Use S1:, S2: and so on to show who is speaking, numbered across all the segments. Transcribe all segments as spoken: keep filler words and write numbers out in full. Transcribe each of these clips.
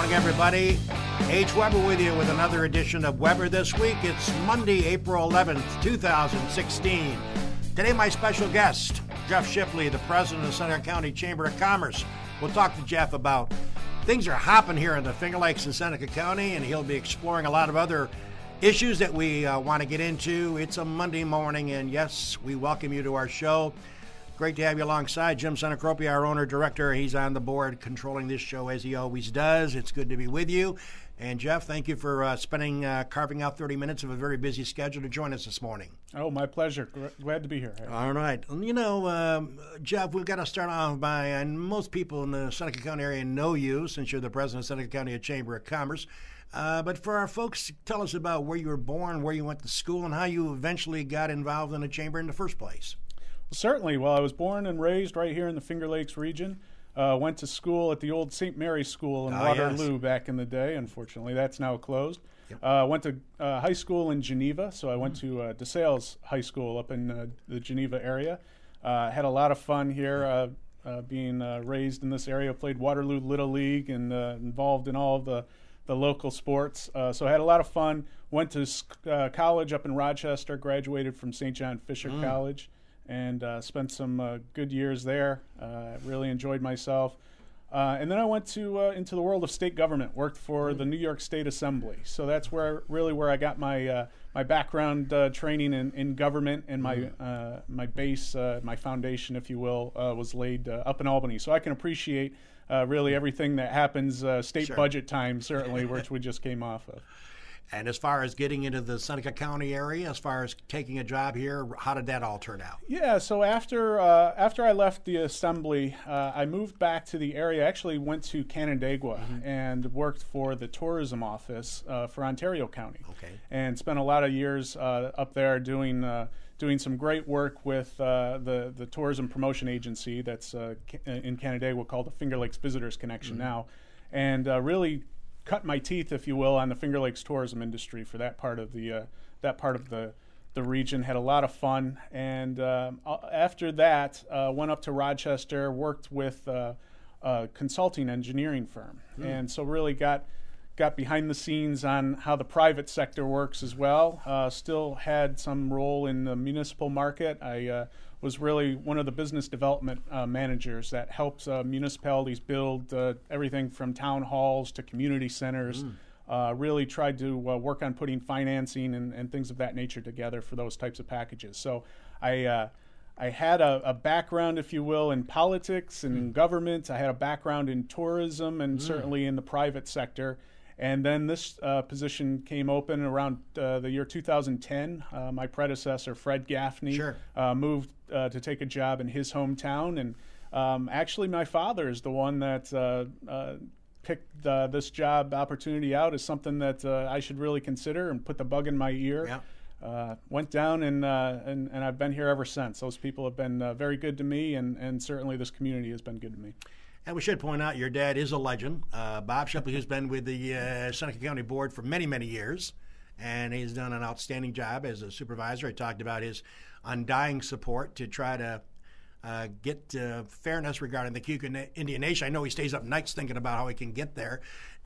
S1: morning, everybody. H. Weber with you with another edition of Weber This Week. It's Monday, April eleventh, two thousand sixteen. Today, my special guest, Jeff Shipley, the president of the Seneca County Chamber of Commerce. We'll talk to Jeff about things are hopping here in the Finger Lakes in Seneca County, and he'll be exploring a lot of other issues that we uh, want to get into. It's a Monday morning, and yes, we welcome you to our show. Great to have you alongside Jim Senecropia, our owner-director. He's on the board controlling this show as he always does. It's good to be with you. And, Jeff, thank you for uh, spending, uh, carving out thirty minutes of a very busy schedule to join us this morning.
S2: Oh, my pleasure. Glad to be here.
S1: All right. You know, um, Jeff, we've got to start off by, and most people in the Seneca County area know you since you're the president of Seneca County Chamber of Commerce. Uh, but for our folks, tell us about where you were born, where you went to school, and how you eventually got involved in the chamber in the first place.
S2: Well, certainly. Well, I was born and raised right here in the Finger Lakes region. Uh, went to school at the old Saint Mary's School in
S1: oh,
S2: Waterloo
S1: yes.
S2: back in the day. Unfortunately, that's now closed.
S1: Yep.
S2: Uh, went to uh, high school in Geneva, so I went mm. to uh, DeSales High School up in uh, the Geneva area. Uh, had a lot of fun here uh, uh, being uh, raised in this area. Played Waterloo Little League and uh, involved in all of the, the local sports. Uh, so I had a lot of fun. Went to uh, college up in Rochester, graduated from Saint John Fisher mm. College. And uh, spent some uh, good years there. Uh, really enjoyed myself. Uh, and then I went to uh, into the world of state government, worked for mm-hmm. the New York State Assembly. So that's where really where I got my uh, my background uh, training in, in government, and my mm-hmm. uh, my base, uh, my foundation, if you will, uh, was laid uh, up in Albany. So I can appreciate uh, really everything that happens uh, state sure. budget time, certainly, which we just came off of.
S1: And as far as getting into the Seneca County area, as far as taking a job here, how did that all turn out?
S2: Yeah, so after uh, after I left the assembly, uh, I moved back to the area. I actually went to Canandaigua mm-hmm. and worked for the tourism office uh, for Ontario County.
S1: Okay.
S2: And spent a lot of years uh, up there doing uh, doing some great work with uh, the the tourism promotion agency that's uh, in Canandaigua called the Finger Lakes Visitors Connection mm-hmm. now, and uh, really cut my teeth, if you will, on the Finger Lakes tourism industry for that part of the uh, that part of the the region. Had a lot of fun, and uh, after that, uh, went up to Rochester, worked with uh, a consulting engineering firm, mm. and so really got got behind the scenes on how the private sector works as well. Uh, still had some role in the municipal market. I uh, was really one of the business development uh, managers that helps uh, municipalities build uh, everything from town halls to community centers. Mm. Uh, really tried to uh, work on putting financing and, and things of that nature together for those types of packages. So I uh, I had a, a background, if you will, in politics and mm. in government. I had a background in tourism and mm. certainly in the private sector. And then this uh, position came open around uh, the year two thousand ten. Uh, my predecessor, Fred Gaffney,
S1: sure.
S2: uh, moved uh, to take a job in his hometown. And um, actually, my father is the one that uh, uh, picked uh, this job opportunity out as something that uh, I should really consider and put the bug in my ear.
S1: Yeah.
S2: Uh, went down, and, uh, and and I've been here ever since. Those people have been uh, very good to me, and, and certainly this community has been good to me.
S1: And we should point out your dad is a legend, uh, Bob Shipley, who's been with the uh, Seneca County Board for many, many years, and he's done an outstanding job as a supervisor. He talked about his undying support to try to uh, get uh, fairness regarding the Keuka Indian Nation. I know he stays up nights thinking about how he can get there,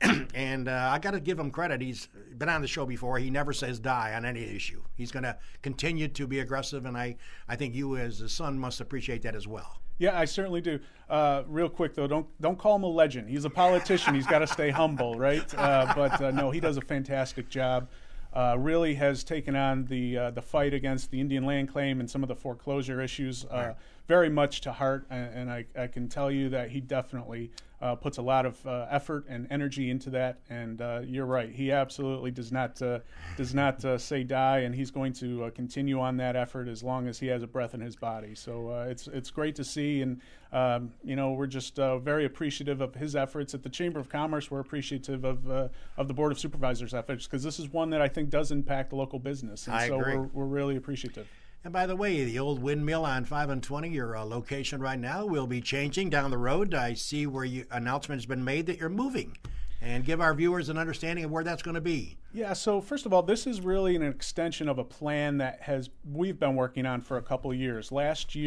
S1: and uh, I got to give him credit. He's been on the show before. He never says die on any issue. He's going to continue to be aggressive, and I, I think you as a son must appreciate that as well.
S2: Yeah, I certainly do. Uh, real quick, though, don't don't call him a legend. He's a politician. He's got to stay humble, right? Uh, but, uh, no, he does a fantastic job. Uh, really has taken on the uh, the fight against the Indian land claim and some of the foreclosure issues uh, right. very much to heart. And, and I, I can tell you that he definitely uh, puts a lot of uh, effort and energy into that. And uh, you're right. He absolutely does not uh, does not uh, say die, and he's going to uh, continue on that effort as long as he has a breath in his body. So uh, it's it's great to see, and um, you know we're just uh, very appreciative of his efforts at the Chamber of Commerce. We're appreciative of uh, of the Board of Supervisors' efforts because this is one that I think does impact the local business, and
S1: I
S2: so
S1: agree.
S2: we're we're really appreciative.
S1: And by the way, the old windmill on five and twenty, your uh, location right now, will be changing down the road. I see where you announcement has been made that you're moving. And give our viewers an understanding of where that's going to be.
S2: Yeah, so first of all, this is really an extension of a plan that has we've been working on for a couple of years. Last year,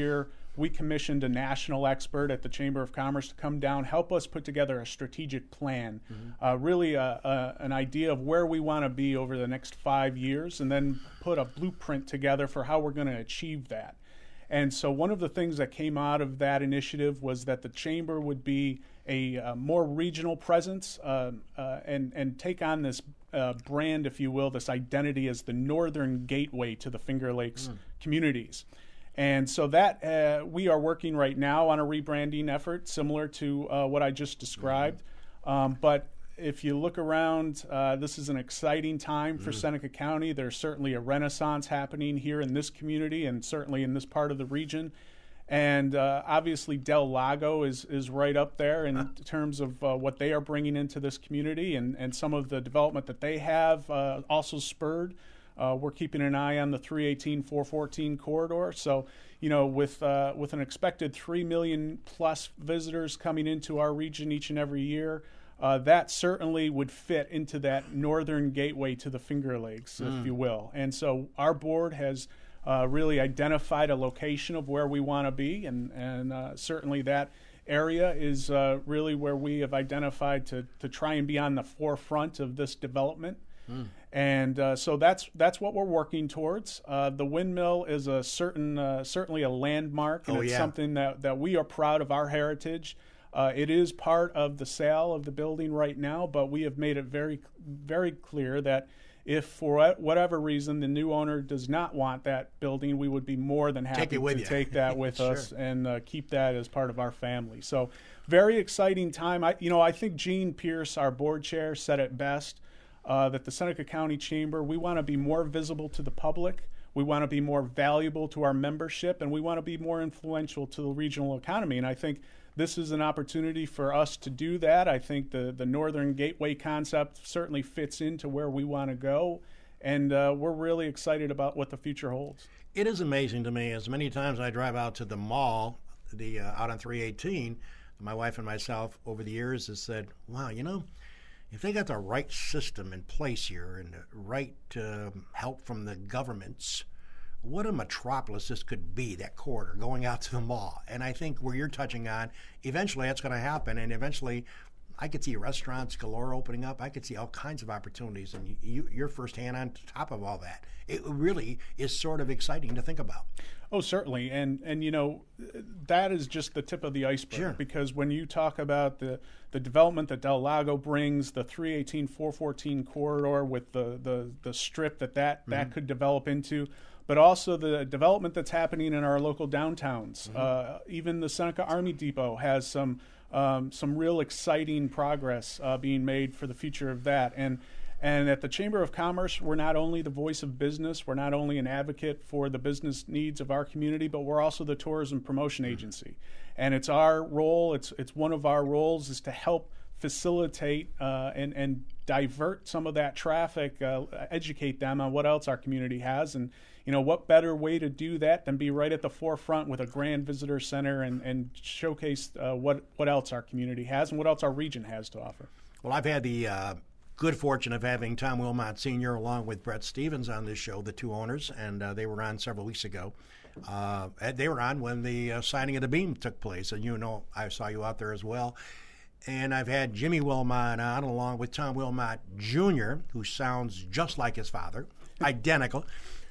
S2: we commissioned a national expert at the Chamber of Commerce to come down, help us put together a strategic plan, mm-hmm. uh, really a, a, an idea of where we want to be over the next five years, and then put a blueprint together for how we're going to achieve that. And so one of the things that came out of that initiative was that the Chamber would be a uh, more regional presence uh, uh, and, and take on this uh, brand, if you will, this identity as the northern gateway to the Finger Lakes mm. communities. And so that uh, we are working right now on a rebranding effort similar to uh, what I just described. Mm-hmm. Um, but if you look around, uh, this is an exciting time for mm. Seneca County. There's certainly a renaissance happening here in this community and certainly in this part of the region. And uh, obviously Del Lago is, is right up there in uh. terms of uh, what they are bringing into this community, and, and some of the development that they have uh, also spurred. Uh, we're keeping an eye on the three eighteen, four fourteen corridor. So, you know, with uh, with an expected three million plus visitors coming into our region each and every year, uh, that certainly would fit into that northern gateway to the Finger Lakes, mm. if you will. And so our board has uh, really identified a location of where we want to be, and, and uh, certainly that area is uh, really where we have identified to, to try and be on the forefront of this development. Mm. And uh, so that's that's what we're working towards. Uh, the windmill is a certain uh, certainly a landmark, and
S1: oh,
S2: it's
S1: yeah.
S2: something that, that we are proud of our heritage. Uh, it is part of the sale of the building right now, but we have made it very very clear that if for whatever reason the new owner does not want that building, we would be more than happy
S1: take
S2: to take that with
S1: sure.
S2: us and uh, keep that as part of our family. So very exciting time. I you know I think Gene Pierce, our board chair, said it best. Uh, that the Seneca County Chamber, we want to be more visible to the public, we want to be more valuable to our membership, and we want to be more influential to the regional economy. And I think this is an opportunity for us to do that. I think the, the Northern Gateway concept certainly fits into where we want to go, and uh, we're really excited about what the future holds.
S1: It is amazing to me, as many times I drive out to the mall, the uh, out on three eighteen, my wife and myself over the years has said, wow, you know, if they got the right system in place here and the right uh, help from the governments, what a metropolis this could be, that corridor going out to the mall. And I think where you're touching on, eventually that's going to happen, and eventually I could see restaurants galore opening up. I could see all kinds of opportunities, and you, you're firsthand on top of all that. It really is sort of exciting to think about.
S2: Oh, certainly. And, and you know, that is just the tip of the iceberg.
S1: Sure.
S2: Because when you talk about the, the development that Del Lago brings, the three eighteen, four fourteen corridor with the, the, the strip that that, mm-hmm. that could develop into, but also the development that's happening in our local downtowns. Mm-hmm. Uh, even the Seneca Army Depot has some um, some real exciting progress uh, being made for the future of that. And And at the Chamber of Commerce, we're not only the voice of business, we're not only an advocate for the business needs of our community, but we're also the tourism promotion agency. And it's our role, it's it's one of our roles is to help facilitate uh, and, and divert some of that traffic, uh, educate them on what else our community has. And, you know, what better way to do that than be right at the forefront with a grand visitor center and, and showcase uh, what, what else our community has and what else our region has to offer.
S1: Well, I've had the uh good fortune of having Tom Wilmot Senior along with Brett Stevens on this show, the two owners, and uh, they were on several weeks ago. Uh, they were on when the uh, signing of the beam took place, and you know I saw you out there as well. And I've had Jimmy Wilmot on along with Tom Wilmot Junior, who sounds just like his father, identical.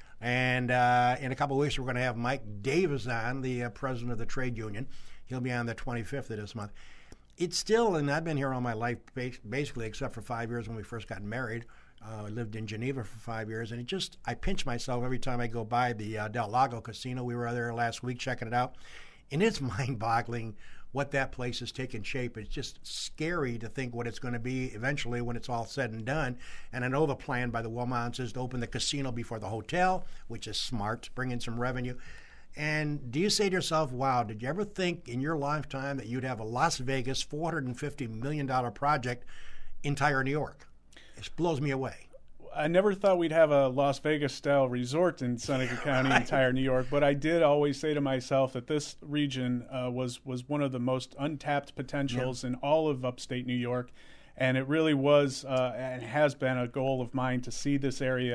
S1: And uh, in a couple of weeks, we're going to have Mike Davis on, the uh, president of the trade union. He'll be on the twenty-fifth of this month. It's still, and I've been here all my life, basically, except for five years when we first got married. Uh, I lived in Geneva for five years, and it just, I pinch myself every time I go by the uh, Del Lago Casino. We were there last week checking it out, and it's mind-boggling what that place has taken shape. It's just scary to think what it's going to be eventually when it's all said and done. And I know the plan by the Wilmots is to open the casino before the hotel, which is smart, bring in some revenue. And do you say to yourself, wow, did you ever think in your lifetime that you'd have a Las Vegas four hundred fifty million dollars project entire New York? It blows me away.
S2: I never thought we'd have a Las Vegas-style resort in Seneca County,
S1: right.
S2: entire New York, but I did always say to myself that this region uh, was, was one of the most untapped potentials yeah. in all of upstate New York. And it really was uh, and has been a goal of mine to see this area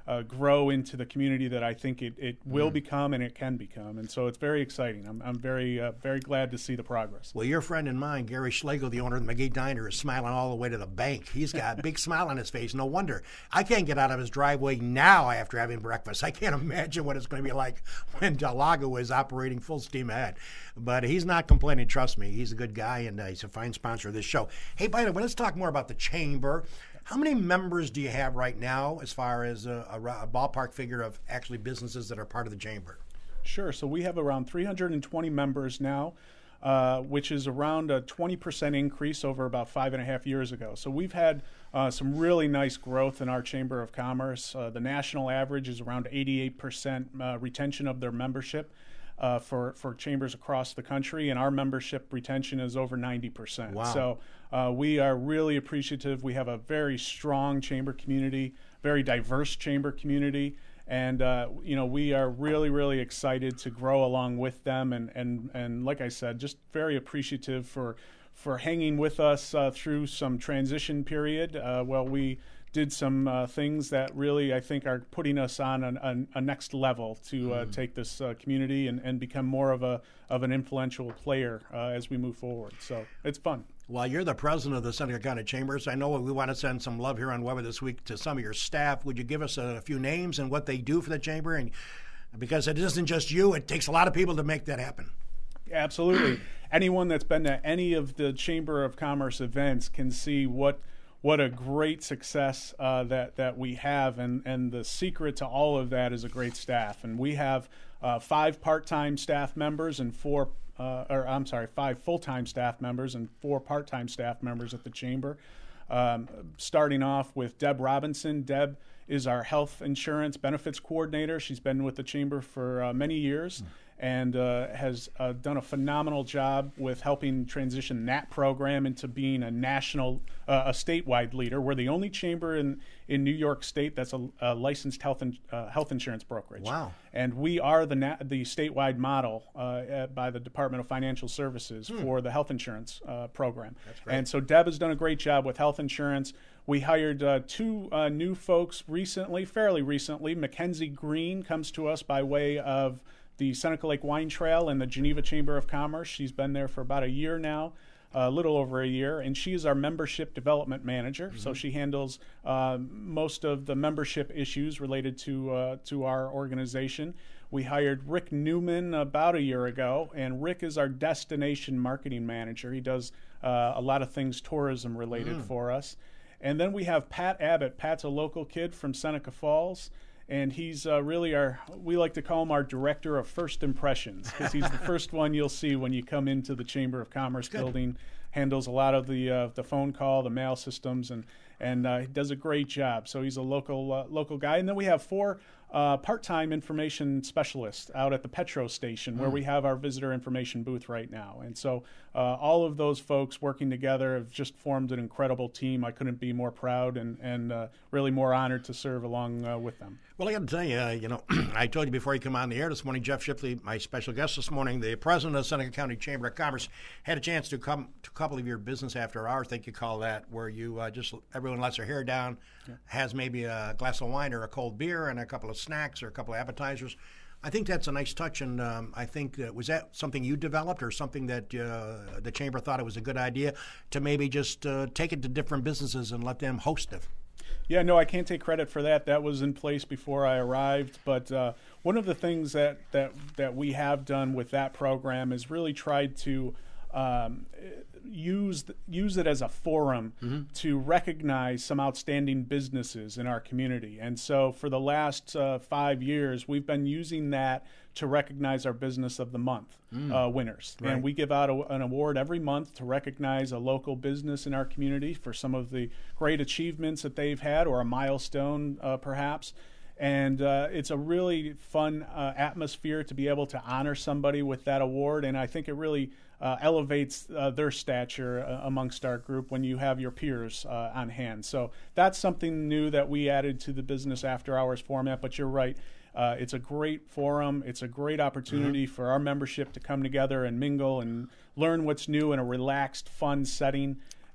S2: uh, grow into the community that I think it, it will
S1: Mm.
S2: become and it can become. And so it's very exciting. I'm, I'm very, uh, very glad to see the progress.
S1: Well, your friend and mine, Gary Schlegel, the owner of the McGee Diner, is smiling all the way to the bank. He's got a big smile on his face. No wonder. I can't get out of his driveway now after having breakfast. I can't imagine what it's going to be like when Delago is operating full steam ahead. But he's not complaining. Trust me. He's a good guy, and uh, he's a fine sponsor of this show. Hey, by the way, let's talk more about the Chamber. How many members do you have right now as far as a, a, a ballpark figure of actually businesses that are part of the Chamber?
S2: Sure. So we have around three hundred twenty members now, uh, which is around a twenty percent increase over about five and a half years ago. So we've had uh, some really nice growth in our Chamber of Commerce. Uh, the national average is around eighty-eight percent uh, retention of their membership. Uh, for, for chambers across the country, and our membership retention is over ninety percent.
S1: Wow.
S2: So uh, we are really appreciative. We have a very strong chamber community, very diverse chamber community, and uh, you know, we are really, really excited to grow along with them, and, and, and like I said, just very appreciative for for hanging with us uh, through some transition period uh, while we did some uh, things that really, I think, are putting us on an, an, a next level to uh, mm. take this uh, community and, and become more of a of an influential player uh, as we move forward. So it's fun.
S1: Well, you're the president of the Seneca County Chambers. I know we want to send some love here on Weber this week to some of your staff. Would you give us a, a few names and what they do for the Chamber? And because it isn't just you, it takes a lot of people to make that happen.
S2: Absolutely. Anyone that's been to any of the Chamber of Commerce events can see what what a great success uh, that that we have, and and the secret to all of that is a great staff. And we have uh, five part-time staff members and four, uh, or I'm sorry, five full-time staff members and four part-time staff members at the Chamber. Um, starting off with Deb Robinson. Deb is our health insurance benefits coordinator. She's been with the Chamber for uh, many years. Mm. and uh, has uh, done a phenomenal job with helping transition that program into being a national, uh, a statewide leader. We're the only chamber in, in New York State that's a, a licensed health in, uh, health insurance brokerage.
S1: Wow.
S2: And we are the na- the statewide model uh, at, by the Department of Financial Services hmm. for the health insurance uh, program.
S1: That's great.
S2: And so Deb has done a great job with health insurance. We hired uh, two uh, new folks recently, fairly recently. Mackenzie Green comes to us by way of the Seneca Lake Wine Trail and the Geneva Chamber of Commerce. She's been there for about a year now, a little over a year, and she is our membership development manager. Mm-hmm. So she handles uh, most of the membership issues related to uh, to our organization. We hired Rick Newman about a year ago, and Rick is our destination marketing manager. He does uh, a lot of things tourism related mm. for us. And then we have Pat Abbott. Pat's a local kid from Seneca Falls. And he's uh, really our, we like to call him our director of first impressions, because he's the first one you'll see when you come into the Chamber of Commerce Good. building, handles a lot of the uh, the phone call, the mail systems, and and uh, he does a great job. So he's a local uh, local guy. And then we have four uh, part-time information specialists out at the Petro station, mm. where we have our visitor information booth right now. And so uh, all of those folks working together have just formed an incredible team. I couldn't be more proud and, and uh, really more honored to serve along uh, with them.
S1: Well, I got to tell you, uh, you know, I told you before you come on the air this morning, Jeff Shipley, my special guest this morning, the president of the Seneca County Chamber of Commerce, had a chance to come to a couple of your business after hours, I think you call that, where you uh, just, everyone lets their hair down, yeah. has maybe a glass of wine or a cold beer and a couple of snacks or a couple of appetizers. I think that's a nice touch, and um, I think that, was that something you developed or something that uh, the Chamber thought it was a good idea to maybe just uh, take it to different businesses and let them host it?
S2: Yeah, no, I can't take credit for that. That was in place before I arrived. But uh, one of the things that, that, that we have done with that program is really tried to um, use use it as a forum mm-hmm. to recognize some outstanding businesses in our community. And so for the last uh, five years, we've been using that to recognize our Business of the Month mm. uh, winners. Right. And we give out a, an award every month to recognize a local business in our community for some of the great achievements that they've had, or a milestone uh, perhaps. And uh, it's a really fun uh, atmosphere to be able to honor somebody with that award. And I think it really uh, elevates uh, their stature uh, amongst our group when you have your peers uh, on hand. So that's something new that we added to the Business After Hours format. But you're right. Uh, it's a great forum. It's a great opportunity mm-hmm. for our membership to come together and mingle and learn what's new in a relaxed, fun setting.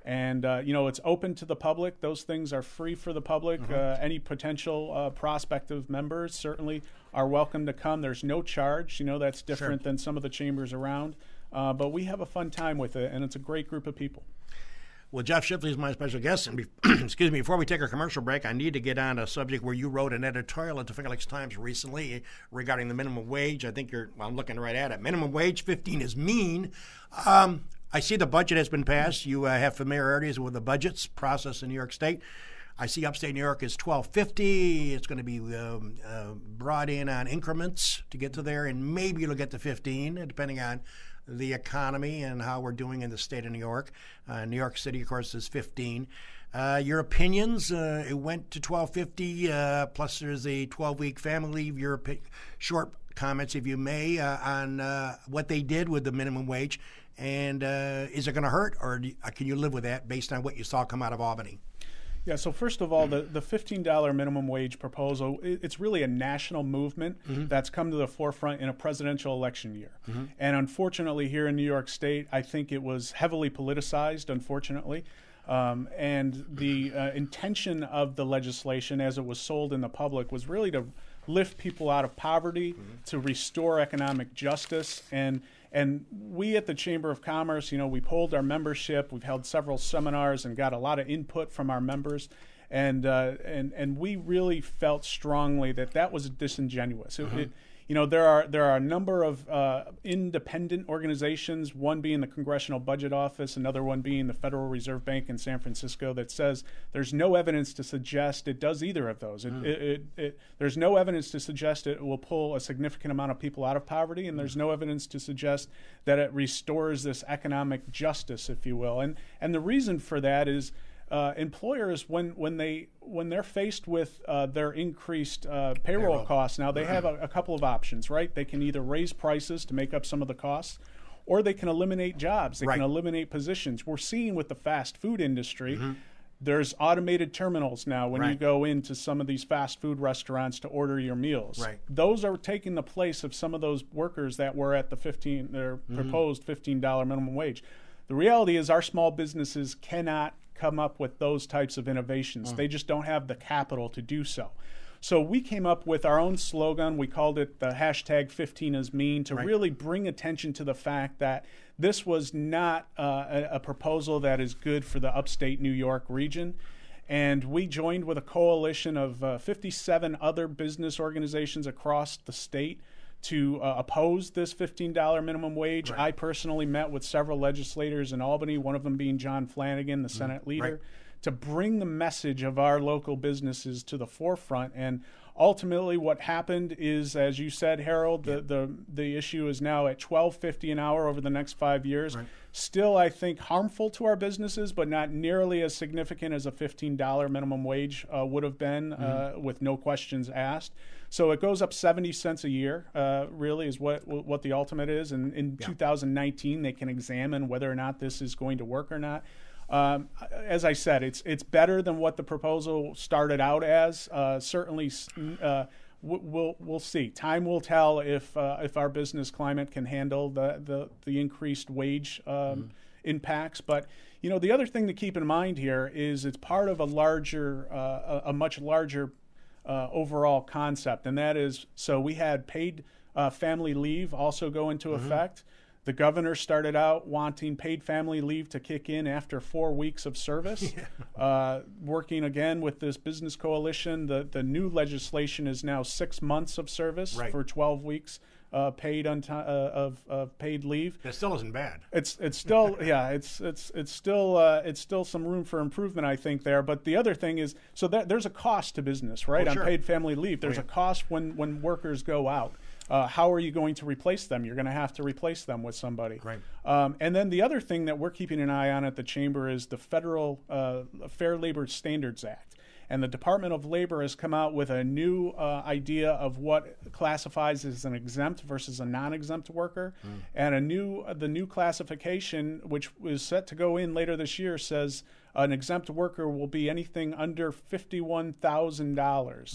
S2: And, uh, you know, it's open to the public. Those things are free for the public. Mm-hmm. uh, any potential uh, prospective members certainly are welcome to come. There's no charge. You know, that's different sure. than some of the chambers around. Uh, but we have a fun time with it, and it's a great group of people.
S1: Well, Jeff Shipley is my special guest. And be, excuse me, before we take our commercial break, I need to get on a subject where you wrote an editorial at the Finger Lakes Times recently regarding the minimum wage. I think you're, well, I'm looking right at it. Minimum wage, fifteen is mean. Um, I see the budget has been passed. You uh, have familiarities with the budgets process in New York State. I see upstate New York is twelve fifty. It's going to be um, uh, brought in on increments to get to there, and maybe it'll get to fifteen, depending on the economy and how we're doing in the state of New York. Uh, New York City, of course, is fifteen. Uh, your opinions? Uh, it went to twelve fifty. Uh, plus, there's a twelve-week family leave. Your opi- short comments, if you may, uh, on uh, what they did with the minimum wage, and uh, is it going to hurt, or do you, uh, can you live with that based on what you saw come out of Albany?
S2: Yeah, so first of all, the, the fifteen dollars minimum wage proposal, it, it's really a national movement mm-hmm. that's come to the forefront in a presidential election year. Mm-hmm. And unfortunately, here in New York State, I think it was heavily politicized, unfortunately. Um, and the uh, intention of the legislation as it was sold in the public was really to lift people out of poverty, mm-hmm. to restore economic justice. And And we at the Chamber of Commerce, you know, we polled our membership. We've held several seminars and got a lot of input from our members. And uh, and and we really felt strongly that that was disingenuous. It, mm-hmm. it, you know, there are there are a number of uh, independent organizations, one being the Congressional Budget Office, another one being the Federal Reserve Bank in San Francisco, that says there's no evidence to suggest it does either of those. It, mm. it, it, it, there's no evidence to suggest it will pull a significant amount of people out of poverty, and there's no evidence to suggest that it restores this economic justice, if you will. And and the reason for that is Uh, employers, when when they when they're faced with uh, their increased uh, payroll, payroll costs, now they have a, a couple of options, right? They can either raise prices to make up some of the costs, or they can eliminate jobs. They right. can eliminate positions. We're seeing with the fast food industry, mm-hmm. there's automated terminals now when right. you go into some of these fast food restaurants to order your meals.
S1: Right.
S2: Those are taking the place of some of those workers that were at the fifteen, their mm-hmm. proposed fifteen dollars minimum wage. The reality is our small businesses cannot come up with those types of innovations. Mm. They just don't have the capital to do so. So we came up with our own slogan. We called it the hashtag fifteen is mean to right. really bring attention to the fact that this was not uh, a, a proposal that is good for the upstate New York region. And we joined with a coalition of uh, fifty-seven other business organizations across the state to uh, oppose this fifteen dollars minimum wage. Right. I personally met with several legislators in Albany, one of them being John Flanagan, the mm. Senate leader, right. to bring the message of our local businesses to the forefront. And ultimately what happened is, as you said, Harold, the, yeah. the, the issue is now at twelve fifty an hour over the next five years. Right. Still, I think, harmful to our businesses, but not nearly as significant as a fifteen dollars minimum wage uh, would have been mm. uh, with no questions asked. So it goes up seventy cents a year, uh, really, is what what the ultimate is. And in yeah. two thousand nineteen, they can examine whether or not this is going to work or not. Um, as I said, it's it's better than what the proposal started out as. Uh, certainly, uh, we'll we'll see. Time will tell if uh, if our business climate can handle the the, the increased wage um, mm-hmm. impacts. But you know, the other thing to keep in mind here is it's part of a larger, uh, a, a much larger Uh, overall concept, and that is, so we had paid uh, family leave also go into mm-hmm. effect. The governor started out wanting paid family leave to kick in after four weeks of service. yeah. uh, working again with this business coalition, the, the new legislation is now six months of service right. for twelve weeks uh, paid on uh, of, of paid leave.
S1: That still isn't bad.
S2: It's it's still yeah it's it's it's still uh, it's still some room for improvement, I think, there. But the other thing is, so that there's a cost to business, right?
S1: Oh, sure.
S2: On paid family leave, there's
S1: oh, yeah.
S2: a cost when when workers go out. Uh, how are you going to replace them? You're going to have to replace them with somebody.
S1: Right.
S2: Um, and then the other thing that we're keeping an eye on at the Chamber is the Federal uh, Fair Labor Standards Act. And the Department of Labor has come out with a new uh, idea of what classifies as an exempt versus a non-exempt worker. Mm. And a new uh, the new classification, which is set to go in later this year, says an exempt worker will be anything under fifty-one thousand dollars. Mm.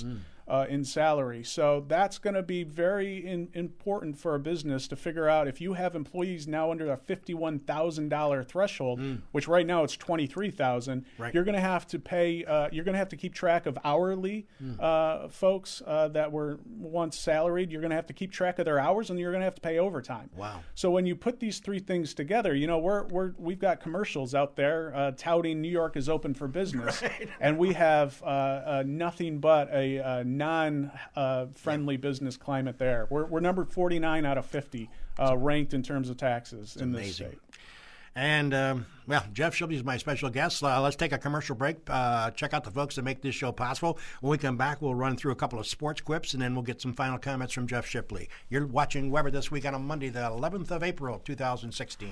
S2: uh, in salary. So that's going to be very in, important for a business to figure out if you have employees now under a fifty-one thousand dollars threshold, mm. which right now it's twenty-three thousand dollars. Right. You're going to have to pay. Uh, you're going to have to keep track of hourly mm. uh, folks uh, that were once salaried. You're going to have to keep track of their hours, and you're going to have to pay overtime.
S1: Wow.
S2: So when you put these three things together, you know we're we're we've got commercials out there uh, touting New York is open for business, right. and we have uh, uh, nothing but a, a non-friendly uh, business climate there. We're, we're number forty-nine out of fifty uh, ranked in terms of taxes in this state.
S1: And, um, well, Jeff Shipley is my special guest. Uh, let's take a commercial break. Uh, check out the folks that make this show possible. When we come back, we'll run through a couple of sports quips, and then we'll get some final comments from Jeff Shipley. You're watching Weber This Week on a Monday, the eleventh of April, two thousand sixteen.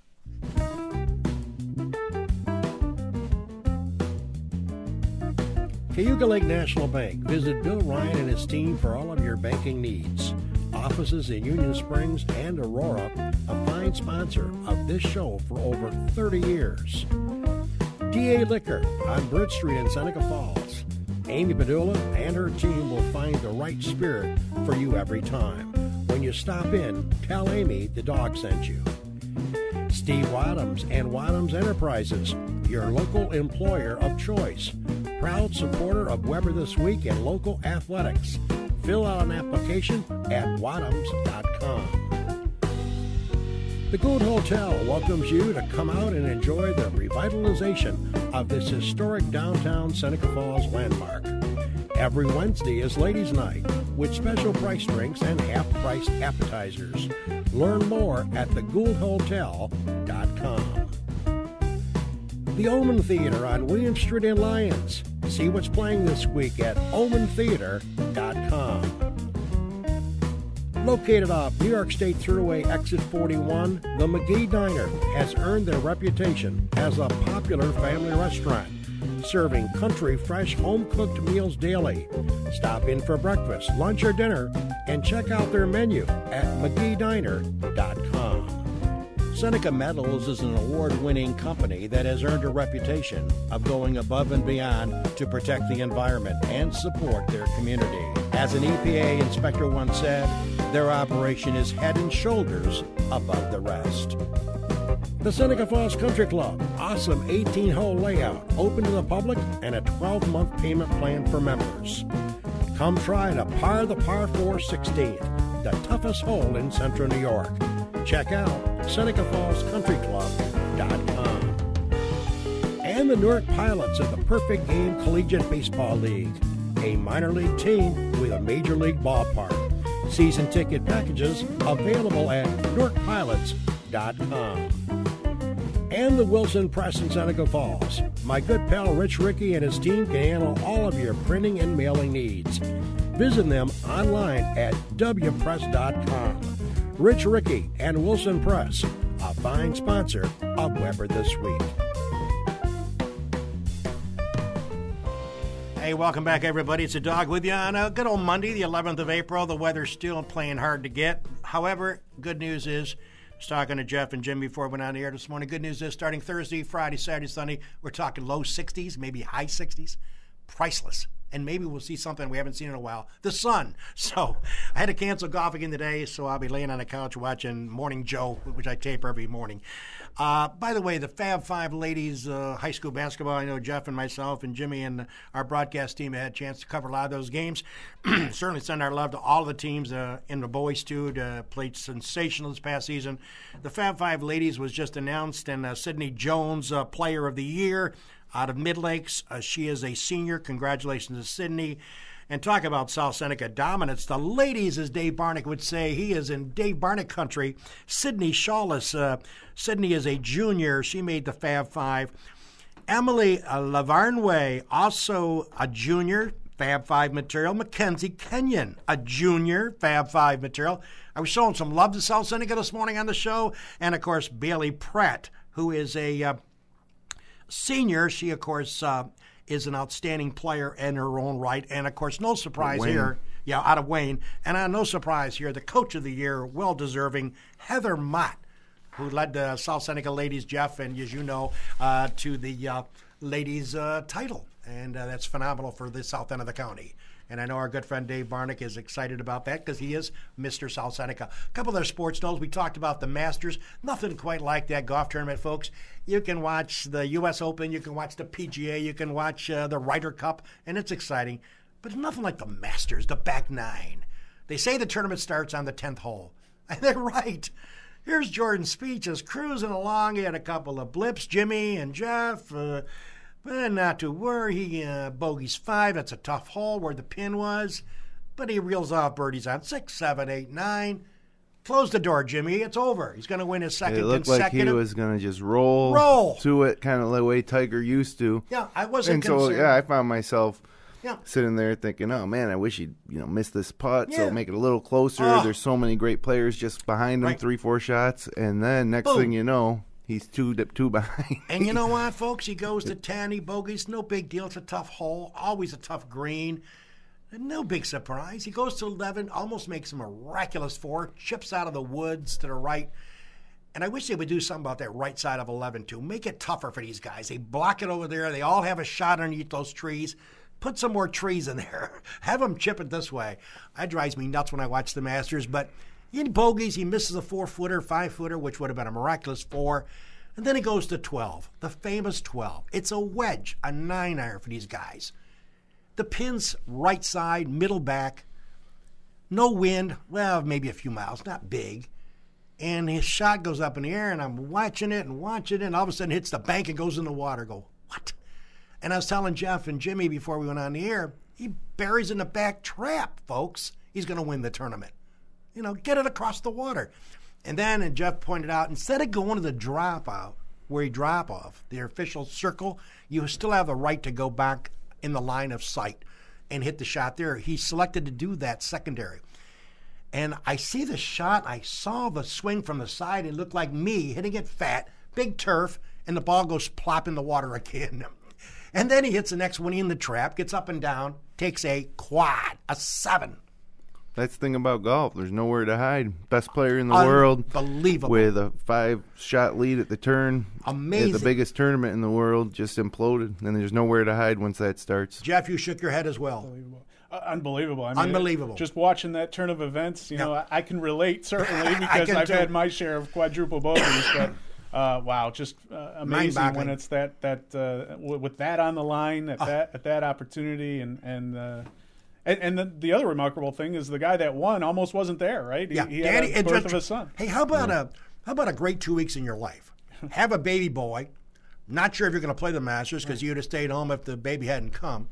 S3: Cayuga Lake National Bank. Visit Bill Ryan and his team for all of your banking needs. Offices in Union Springs and Aurora, a fine sponsor of this show for over thirty years. D A Liquor on Bridge Street in Seneca Falls. Amy Padula and her team will find the right spirit for you every time. When you stop in, tell Amy the dog sent you. Steve Wadhams and Wadhams Enterprises, your local employer of choice. Proud supporter of Weber This Week and local athletics. Fill out an application at wadhams dot com. The Gould Hotel welcomes you to come out and enjoy the revitalization of this historic downtown Seneca Falls landmark. Every Wednesday is Ladies' Night with special price drinks and half-price appetizers. Learn more at the gould hotel dot com. The Omen Theater on William Street in Lyons. See what's playing this week at omen theater dot com. Located off New York State Thruway Exit forty-one, the McGee Diner has earned their reputation as a popular family restaurant, serving country fresh home-cooked meals daily. Stop in for breakfast, lunch, or dinner, and check out their menu at mcgee diner dot com. Seneca Metals is an award-winning company that has earned a reputation of going above and beyond to protect the environment and support their community. As an E P A inspector once said, their operation is head and shoulders above the rest. The Seneca Falls Country Club, awesome eighteen-hole layout, open to the public, and a twelve-month payment plan for members. Come try to par the par four sixteenth, the toughest hole in central New York. Check out Seneca Falls Country Club dot com. And the Newark Pilots of the Perfect Game Collegiate Baseball League, a minor league team with a major league ballpark. Season ticket packages available at newark pilots dot com. And the Wilson Press in Seneca Falls. My good pal Rich Rickey and his team can handle all of your printing and mailing needs. Visit them online at w press dot com. Rich Rickey and Wilson Press, a fine sponsor of Weber This Week.
S1: Hey, welcome back, everybody. It's a dog with you on a good old Monday, the eleventh of April. The weather's still playing hard to get. However, good news is, I was talking to Jeff and Jim before we went on the air this morning. Good news is, starting Thursday, Friday, Saturday, Sunday, we're talking low sixties, maybe high sixties. Priceless. And maybe we'll see something we haven't seen in a while, the sun. So I had to cancel golf again today, so I'll be laying on the couch watching Morning Joe, which I tape every morning. Uh, by the way, the Fab Five ladies uh, high school basketball, I know Jeff and myself and Jimmy and our broadcast team had a chance to cover a lot of those games. Certainly send our love to all the teams uh, and the boys, too, that played sensational this past season. The Fab Five ladies was just announced, and uh, Sydney Jones, uh, Player of the Year, out of Mid-Lakes. Uh, she is a senior. Congratulations to Sydney. And talk about South Seneca dominance. The ladies, as Dave Barnick would say, he is in Dave Barnick country. Sydney Shawless. Uh, Sydney is a junior. She made the Fab Five. Emily uh, Lavarnway, also a junior, Fab Five material. Mackenzie Kenyon, a junior, Fab Five material. I was showing some love to South Seneca this morning on the show. And, of course, Bailey Pratt, who is a uh, senior. She, of course, uh, is an outstanding player in her own right. And, of course, no surprise here. Yeah, out of Wayne. And uh, no surprise here, the Coach of the Year, well-deserving, Heather Mott, who led the South Seneca ladies, Jeff, and as you know, uh, to the uh, ladies' uh, title. And uh, that's phenomenal for the south end of the county. And I know our good friend Dave Barnick is excited about that because he is Mister South Seneca. A couple of other sports notes. We talked about the Masters. Nothing quite like that golf tournament, folks. You can watch the U S Open. You can watch the P G A. You can watch uh, the Ryder Cup, and it's exciting. But nothing like the Masters, the back nine. They say the tournament starts on the tenth hole. And they're right. Here's Jordan Spieth just cruising along. He had a couple of blips, Jimmy and Jeff. Uh, but not to worry. He uh, bogeys five. That's a tough hole where the pin was. But he reels off birdies on six, seven, eight, nine. Close the door, Jimmy. It's over. He's going to win his second
S4: it looked
S1: consecutive.
S4: like he was going to just roll,
S1: roll
S4: to it, kind of the way Tiger used to.
S1: Yeah, I wasn't
S4: and
S1: concerned.
S4: so, yeah, I found myself
S1: yeah.
S4: sitting there thinking, oh, man, I wish he'd you know, miss this putt,
S1: yeah.
S4: so make it a little closer.
S1: Oh.
S4: There's so many great players just behind him,
S1: right.
S4: three, four shots. And then next
S1: Boom.
S4: thing you know, he's two, two behind.
S1: And you know what, folks? He goes to ten, he bogeys. No big deal. It's a tough hole. Always a tough green. No big surprise. He goes to eleven, almost makes a miraculous four, chips out of the woods to the right. And I wish they would do something about that right side of eleven, too. Make it tougher for these guys. They block it over there. They all have a shot underneath those trees. Put some more trees in there. Have them chip it this way. That drives me nuts when I watch the Masters. But in bogeys, he misses a four-footer, five-footer, which would have been a miraculous four. And then he goes to twelve, the famous twelve. It's a wedge, a nine-iron for these guys. The pin's right side, middle back, no wind, well, maybe a few miles, not big. And his shot goes up in the air, and I'm watching it and watching it, and all of a sudden hits the bank and goes in the water. I go, what? And I was telling Jeff and Jimmy before we went on the air, he buries in the back trap, folks. He's going to win the tournament. You know, get it across the water. And then, and Jeff pointed out, instead of going to the drop-out, where you drop off, the official circle, you still have the right to go back in the line of sight and hit the shot there. He selected to do that secondary. And I see the shot. I saw the swing from the side. It looked like me hitting it fat, big turf, and the ball goes plop in the water again. And then he hits the next one in the trap, gets up and down, takes a quad, a seven.
S4: That's the thing about golf. There's nowhere to hide. Best player in the world.
S1: Unbelievable.
S4: With a five-shot lead at the turn.
S1: Amazing.
S4: At the biggest tournament in the world, just imploded. And there's nowhere to hide once that starts.
S1: Jeff, you shook your head as well.
S2: Unbelievable. Uh, unbelievable. I mean,
S1: Unbelievable.
S2: It, just watching that turn of events, you
S1: yeah.
S2: know, I, I can relate, certainly, because I've
S1: too.
S2: had my share of quadruple bogeys. But, uh, wow, just uh, amazing when it's that, that uh, w- with that on the line, at, oh. that, at that opportunity, and, and uh, And, and the, the other remarkable thing is the guy that won almost wasn't there, right? He,
S1: yeah,
S2: he
S1: Danny,
S2: had a birth
S1: just,
S2: of his son.
S1: Hey, how about yeah. a how about a great two weeks in your life? Have a baby boy. Not sure if you're going to play the Masters because right. you'd have stayed home if the baby hadn't come.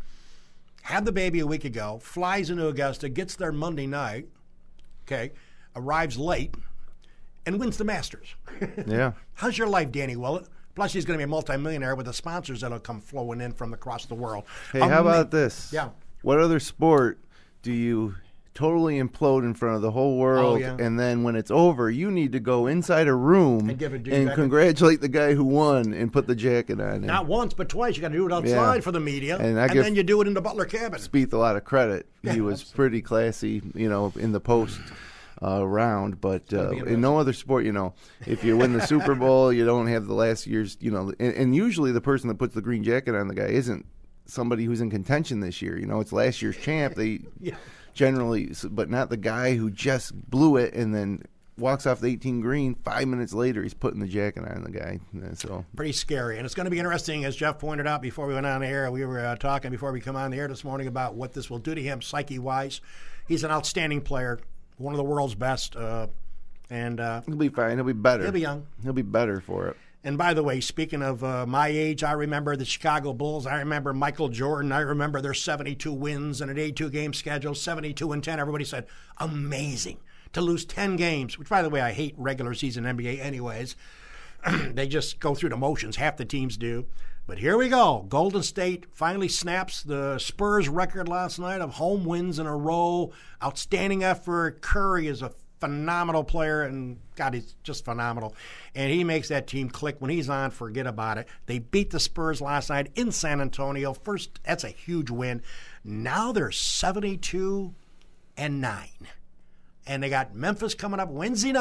S1: Had the baby a week ago. Flies into Augusta. Gets there Monday night. Okay, arrives late, and wins the Masters.
S4: Yeah.
S1: How's your life, Danny Willett? Plus, he's going to be a multimillionaire with the sponsors that'll come flowing in from across the world.
S4: Hey, um, how about this?
S1: Yeah.
S4: What other sport do you totally implode in front of the whole world,
S1: oh, yeah.
S4: and then when it's over, you need to go inside a room
S1: and, give it
S4: and congratulate the guy who won and put the jacket on him?
S1: Not once, but twice. You got to do it outside yeah. for the media,
S4: and,
S1: and then you do it in the Butler cabin.
S4: Spieth a lot of credit.
S1: Yeah,
S4: he was
S1: absolutely.
S4: pretty classy, you know, in the post uh, round, but uh, in no other sport, you know, if you win the Super Bowl, you don't have the last year's, you know, and, and usually the person that puts the green jacket on the guy isn't somebody who's in contention this year. You know, it's last year's champ. They
S1: yeah.
S4: generally, but not the guy who just blew it and then walks off the eighteen green. Five minutes later, he's putting the jacket on the guy. So
S1: pretty scary, and it's going to be interesting, as Jeff pointed out before we went on the air. We were uh, talking before we come on the air this morning about what this will do to him psyche-wise. He's an outstanding player, one of the world's best, uh, and uh,
S4: he'll be fine. He'll be better.
S1: He'll be young.
S4: He'll be better for it.
S1: And by the way, speaking of uh, my age, I remember the Chicago Bulls. I remember Michael Jordan. I remember their seventy-two wins and an eighty-two game schedule, seventy-two and ten. Everybody said, amazing. To lose ten games, which, by the way, I hate regular season N B A anyways. They just go through the motions. Half the teams do. But here we go. Golden State finally snaps the Spurs record last night of home wins in a row. Outstanding effort. Curry is a phenomenal player, and God, he's just phenomenal. And he makes that team click. When he's on, forget about it. They beat the Spurs last night in San Antonio. First, that's a huge win. Now they're seventy-two and nine. And they got Memphis coming up Wednesday night.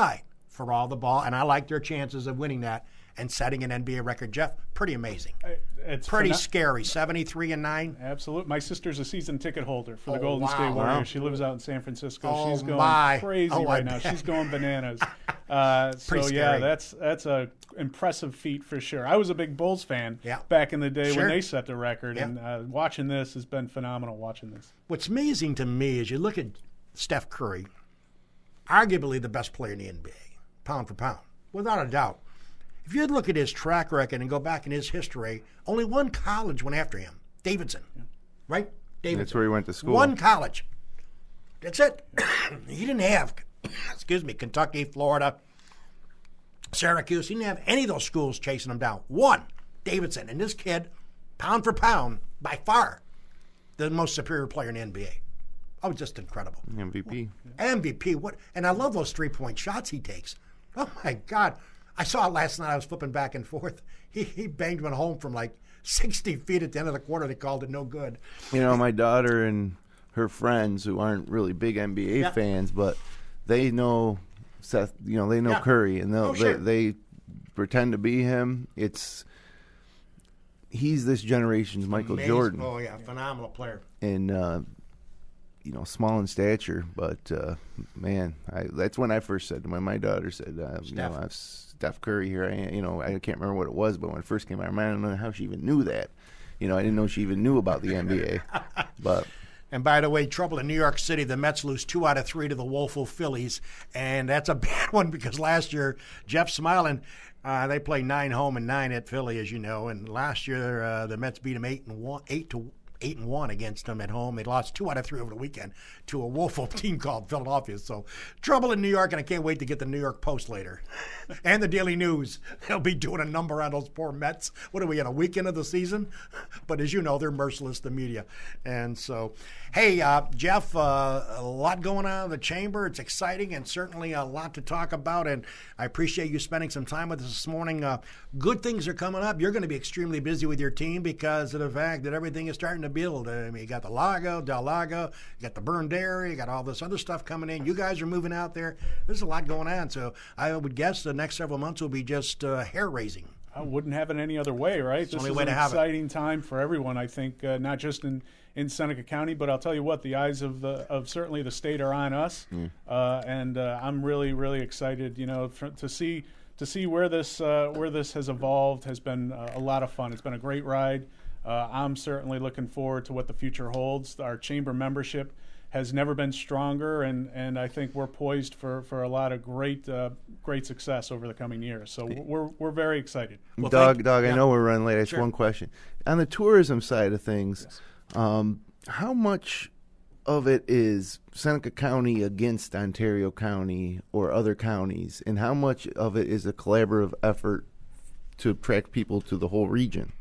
S1: for all the ball, and I like their chances of winning that and setting an N B A record. Jeff, pretty amazing.
S2: It's
S1: pretty
S2: pheno-
S1: scary. seventy-three and nine.
S2: Absolutely. My sister's a season ticket holder for the
S1: Oh,
S2: Golden
S1: wow.
S2: State Warriors.
S1: Wow.
S2: She lives out in San Francisco.
S1: Oh,
S2: She's going
S1: my.
S2: crazy
S1: Oh,
S2: right
S1: I
S2: now.
S1: bet.
S2: She's going bananas. Uh, so
S1: Pretty
S2: yeah,
S1: scary.
S2: that's that's a impressive feat for sure. I was a big Bulls fan
S1: Yeah.
S2: back in the day
S1: Sure.
S2: when they set the record,
S1: Yeah.
S2: and uh, watching this has been phenomenal. Watching this.
S1: What's amazing to me is you look at Steph Curry, arguably the best player in the N B A, pound for pound, without a doubt. If you look at his track record and go back in his history, only one college went after him, Davidson, yeah. right? Davidson.
S4: That's where he went to school.
S1: One college. That's it. He didn't have, excuse me, Kentucky, Florida, Syracuse. He didn't have any of those schools chasing him down. One, Davidson. And this kid, pound for pound, by far, the most superior player in the N B A. Oh, just incredible.
S4: M V P.
S1: M V P. What? And I love those three-point shots he takes. Oh, my God. I saw it last night. I was flipping back and forth. He, he banged one home from like sixty feet at the end of the quarter. They called it no good.
S4: You know, my daughter and her friends, who aren't really big N B A
S1: Yeah.
S4: fans, but they know Seth. You know, they know
S1: Yeah.
S4: Curry, and they'll,
S1: Oh, sure.
S4: they they pretend to be him. It's he's this generation's Michael
S1: Amazing.
S4: Jordan,
S1: Oh, yeah. Phenomenal player.
S4: and uh, you know, small in stature, but uh, man, I, that's when I first said to my my daughter said, uh, you know, I've Steph Curry here. I, you know, I can't remember what it was, but when it first came out, I don't know how she even knew that. You know, I didn't know she even knew about the N B A. But
S1: and by the way, trouble in New York City. The Mets lose two out of three to the woeful Phillies, and that's a bad one because last year, Jeff Smiling, uh, they played nine home and nine at Philly, as you know. And last year, uh, the Mets beat them eight and one, eight to eight and one against them at home. They lost two out of three over the weekend to a woeful team called Philadelphia. So trouble in New York, and I can't wait to get the New York Post later and the Daily News. They'll be doing a number on those poor Mets. What are we in a weekend of the season? But as you know, they're merciless, the media. And so, hey, uh, Jeff, uh, a lot going on in the chamber. It's exciting and certainly a lot to talk about. And I appreciate you spending some time with us this morning. Uh, good things are coming up. You're going to be extremely busy with your team because of the fact that everything is starting to build. I mean, you got the Lago, Del Lago, you got the burned area, you got all this other stuff coming in. You guys are moving out there. There's a lot going on. So I would guess the next several months will be just uh, hair-raising.
S2: I wouldn't have it any other way, right?
S1: It's the
S2: this
S1: only
S2: is
S1: way
S2: an
S1: to have it.
S2: exciting time for everyone, I think, uh, not just in, in Seneca County, but I'll tell you what, the eyes of the of certainly the state are on us, mm. uh, and uh, I'm really, really excited, you know, for, to see to see where this uh, where this has evolved. Has been uh, a lot of fun. It's been a great ride. Uh, I'm certainly looking forward to what the future holds. Our chamber membership has never been stronger, and, and I think we're poised for, for a lot of great uh, great success over the coming years. So we're we're very excited.
S1: Well,
S4: Doug,
S1: thank,
S4: Doug,
S1: yeah.
S4: I know we're running late. I just
S1: Sure.
S4: one question on the tourism side of things.
S2: Yes.
S4: Um, how much of it is Seneca County against Ontario County or other counties, and how much of it is a collaborative effort to attract people to the whole region?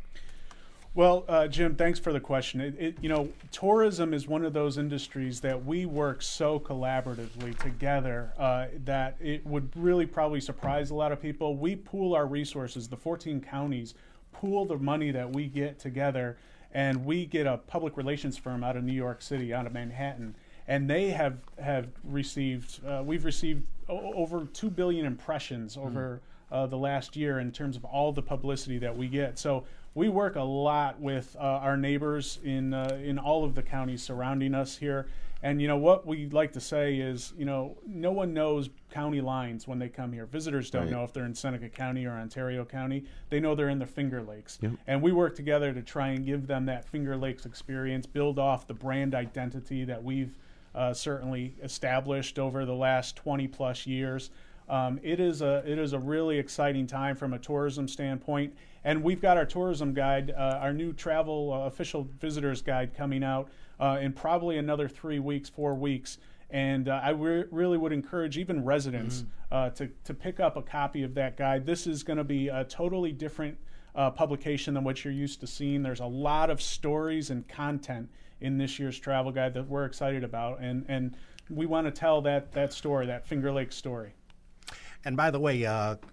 S2: Well, uh, Jim, thanks for the question. It, it, you know, tourism is one of those industries that we work so collaboratively together uh, that it would really probably surprise a lot of people. We pool our resources. The fourteen counties pool the money that we get together, and we get a public relations firm out of New York City, out of Manhattan, and they have have received. Uh, we've received o- over two billion impressions over mm. uh, the last year in terms of all the publicity that we get. So we work a lot with uh, our neighbors in uh, in all of the counties surrounding us here. And, you know, what we like to say is, you know, no one knows county lines when they come here. Visitors don't
S4: right.
S2: know if they're in Seneca County or Ontario County. They know they're in the Finger Lakes.
S4: Yep.
S2: And we work together to try and give them that Finger Lakes experience, build off the brand identity that we've uh, certainly established over the last twenty plus years. Um, it is a it is a really exciting time from a tourism standpoint. And we've got our tourism guide, uh, our new travel uh, official visitors guide coming out uh, in probably another three weeks, four weeks. And uh, I re- really would encourage even residents mm-hmm. uh, to, to pick up a copy of that guide. This is going to be a totally different uh, publication than what you're used to seeing. There's a lot of stories and content in this year's travel guide that we're excited about. And, and we want to tell that, that story, that Finger Lakes story.
S1: And by the way, uh,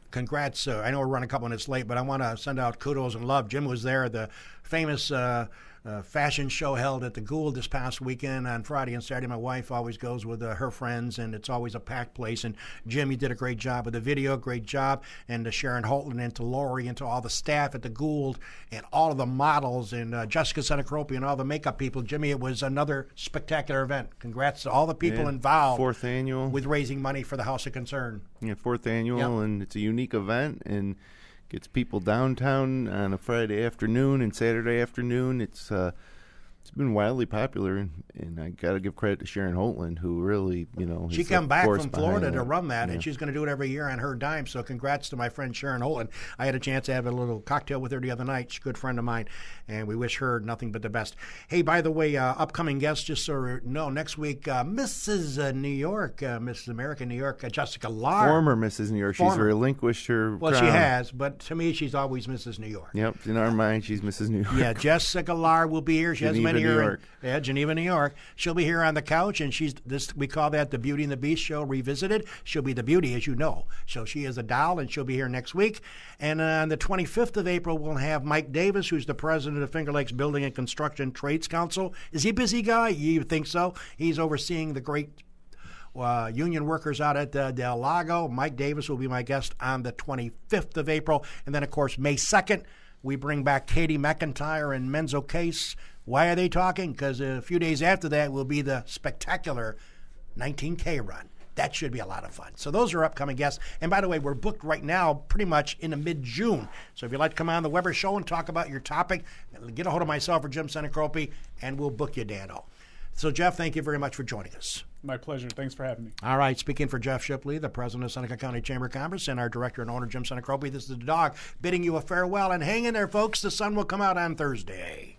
S1: congrats. Uh, I know we're running a couple minutes late, but I want to send out kudos and love. Jim was there, the famous uh, uh, fashion show held at the Gould this past weekend on Friday and Saturday. My wife always goes with uh, her friends, and it's always a packed place. And Jim, you did a great job with the video, great job. And to Sharon Holtland and to Lori and to all the staff at the Gould and all of the models and uh, Jessica Senecropi and all the makeup people. Jimmy, it was another spectacular event. Congrats to all the people
S4: yeah,
S1: involved.
S4: Fourth annual.
S1: With raising money for the House of Concern.
S4: Yeah, fourth annual,
S1: yep.
S4: and it's a unique event and gets people downtown on a Friday afternoon and Saturday afternoon. It's uh, it's been wildly popular, and, and I got to give credit to Sharon Holtland, who really, you know,
S1: she come back from Florida to
S4: that.
S1: run that,
S4: yeah.
S1: and she's going to do it every year on her dime. So congrats to my friend Sharon Holtland. I had a chance to have a little cocktail with her the other night. She's a good friend of mine, and we wish her nothing but the best. Hey, by the way, uh, upcoming guests, just so you know, next week, uh, Missus Uh, New York, uh, Missus America New York, uh, Jessica Lar.
S4: Former Missus New York.
S1: Former.
S4: She's relinquished her
S1: Well,
S4: crown.
S1: she has, but to me, she's always Missus New York.
S4: Yep, in our mind, she's Missus New York.
S1: Yeah, Jessica Lar will be here. She hasn't been
S4: Geneva,
S1: here.
S4: New
S1: in-
S4: York.
S1: Yeah, Geneva, New York. She'll be here on the couch, and she's this. We call that the Beauty and the Beast show revisited. She'll be the beauty, as you know. So she is a doll, and she'll be here next week. And on the twenty-fifth of April, we'll have Mike Davis, who's the president of Finger Lakes Building and Construction Trades Council. Is he a busy guy? You think so? He's overseeing the great Uh, union workers out at uh, Del Lago. Mike Davis will be my guest on the twenty-fifth of April. And then, of course, May second, we bring back Katie McIntyre and Menzo Case. Why are they talking? Because a few days after that will be the spectacular nineteen K run. That should be a lot of fun. So those are upcoming guests. And by the way, we're booked right now pretty much into mid-June. So if you'd like to come on the Weber Show and talk about your topic, get a hold of myself or Jim Senecropi, and we'll book you, Dano. So, Jeff, thank you very much for joining us.
S2: My pleasure. Thanks for having me.
S1: All right. Speaking for Jeff Shipley, the president of Seneca County Chamber of Commerce, and our director and owner, Jim Senecropi, this is the dog bidding you a farewell. And hang in there, folks. The sun will come out on Thursday.